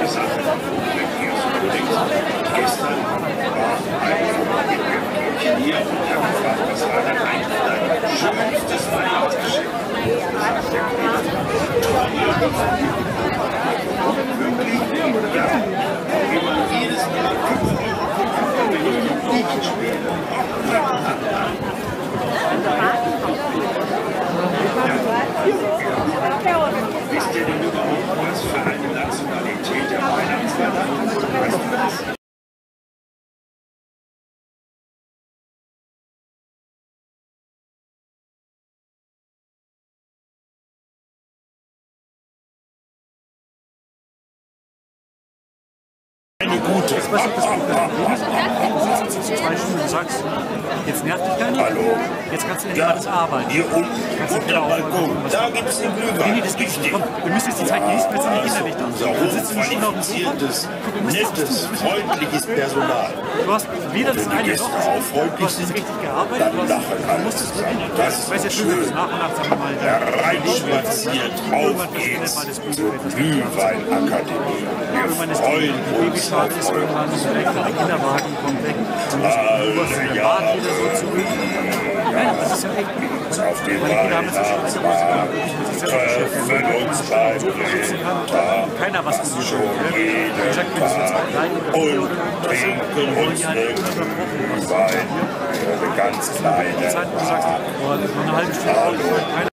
Sache. Gestern war ein hier und er gefragt, was war denn eigentlich dein schönstes Weihnachtsgeschenk? Wirklich, ja, immer jedes Mal 5 € wenn ich die nicht spiele. Wisst ihr denn überhaupt, was für eine Nationalität der Weihnachtsmann hat? Weißt du das? Eine gute. Jetzt weißt du, das du sitzt zu 2 Stunden und sagst, jetzt nervt dich gar nicht. Hallo? Jetzt kannst du endlich mal das arbeiten. Hier unten, unter Balkon, da gibt es den Glühwein. Nee, das gibt's nicht. Komm, du müsst jetzt die Zeit genießen, weil es nicht hinterlich da. Unser Dann sitzt du eine Stunde auf dem Sofa. hochqualifiziertes, nettes, freundliches Personal. Du hast weder das eine Gäste noch das auch andere. freundlich Du hast nicht sind, richtig gearbeitet. dann lachen Du alle musstest zusammen. wirklich, Das ich weiß ist jetzt schon, schön. nach und nach, sagen wir mal, Hereinspaziert, auf geht's zur Glühweinakademie. Wir freuen uns auf euch. irgendwann weg, der Kinderwagen kommt weg. Du musst in der Bahn wieder so zurück. Nein, das ist ja echt. Auf den Meine Kinder haben jetzt schon Weihnachtsmarkt treffen uns beim Winter. keiner was zu Schon jeden Tag und trinken uns den Glühwein. Ihre ganz kleine Zeit, wo du sagst, boah, das ist noch eine halbe Stunde. Hallo.